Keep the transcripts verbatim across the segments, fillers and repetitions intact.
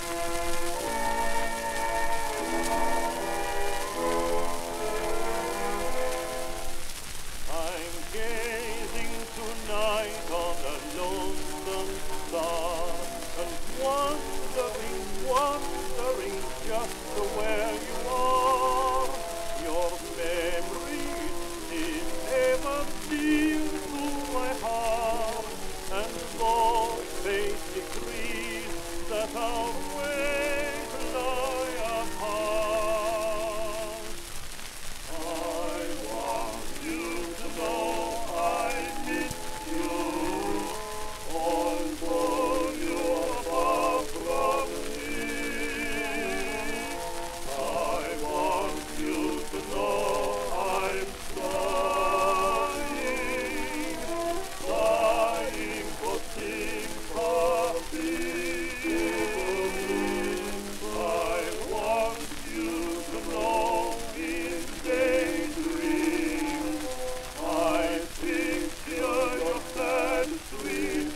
Gazing tonight on a lonesome star, and wondering, wondering just where you are. Your memory is ever dear to my heart, and though fate decrees that our ways lie apart, I want you to know I miss you, although you're far from me. I want you to know I'm sighing, sighing for sympathy. I want you to know in daydreams I picture your sad, sweet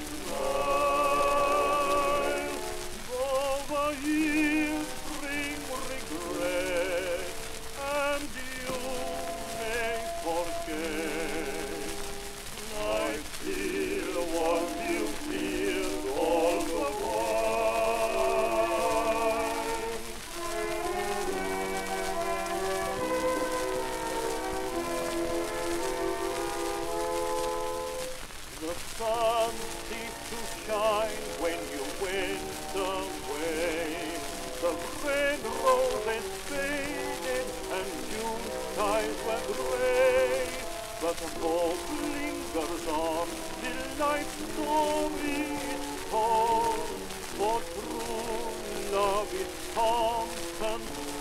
smile. Though the years bring regret, and you may forget, I feel what you feel all the while. The sun ceased to shine when you went away. The red roses faded and June skies were gray. But hope lingers on till night's stormy is cold. For true love is constant